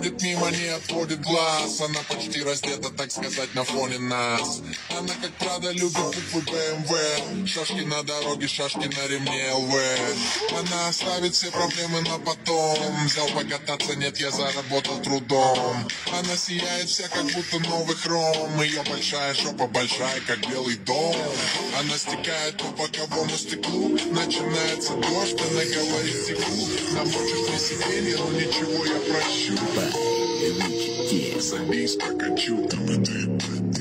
проходит мимо, не отводит глаз. Она почти раздета, так сказать, на фоне нас. Она, как правда, любит буквы БМВ. Шашки на дороге, шашки на ремне ЛВ. Она оставит все проблемы на потом. Взял покататься, нет, я заработал трудом. Она сияет вся, как будто новый хром. Ее большая жопа большая, как белый дом. Она стекает по боковому стеклу. Начинается дождь, она говорит стеклу. Намочишь мне сиденье, но ничего, я прощу. Садись, покачу.